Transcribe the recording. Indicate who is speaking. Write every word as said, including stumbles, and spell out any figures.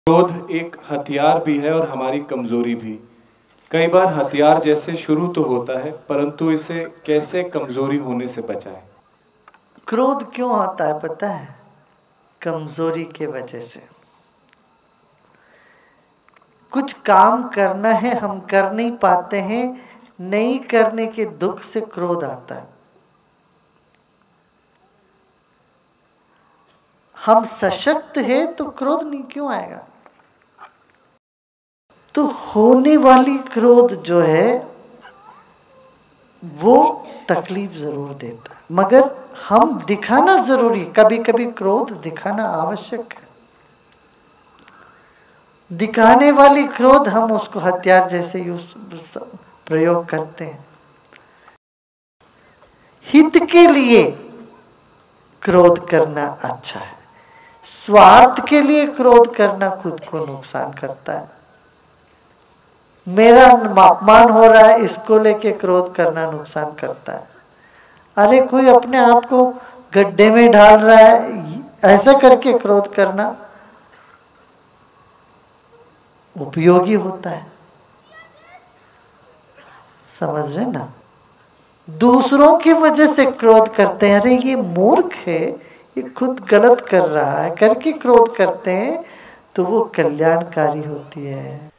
Speaker 1: क्रोध एक हथियार भी है और हमारी कमजोरी भी। कई बार हथियार जैसे शुरू तो होता है, परंतु इसे कैसे कमजोरी होने से बचाएं?
Speaker 2: क्रोध क्यों आता है पता है? कमजोरी के वजह से। कुछ काम करना है, हम कर नहीं पाते हैं, नहीं करने के दुख से क्रोध आता है। हम सशक्त है तो क्रोध नहीं क्यों आएगा? तो होने वाली क्रोध जो है वो तकलीफ जरूर देता है, मगर हम दिखाना जरूरी, कभी कभी क्रोध दिखाना आवश्यक है। दिखाने वाली क्रोध हम उसको हथियार जैसे यूज प्रयोग करते हैं। हित के लिए क्रोध करना अच्छा है, स्वार्थ के लिए क्रोध करना खुद को नुकसान करता है। मेरा अपमान हो रहा है इसको लेके क्रोध करना नुकसान करता है। अरे कोई अपने आप को गड्ढे में डाल रहा है, ऐसा करके क्रोध करना उपयोगी होता है। समझ रहे ना? दूसरों की वजह से क्रोध करते हैं, अरे ये मूर्ख है, ये खुद गलत कर रहा है करके क्रोध करते हैं, तो वो कल्याणकारी होती है।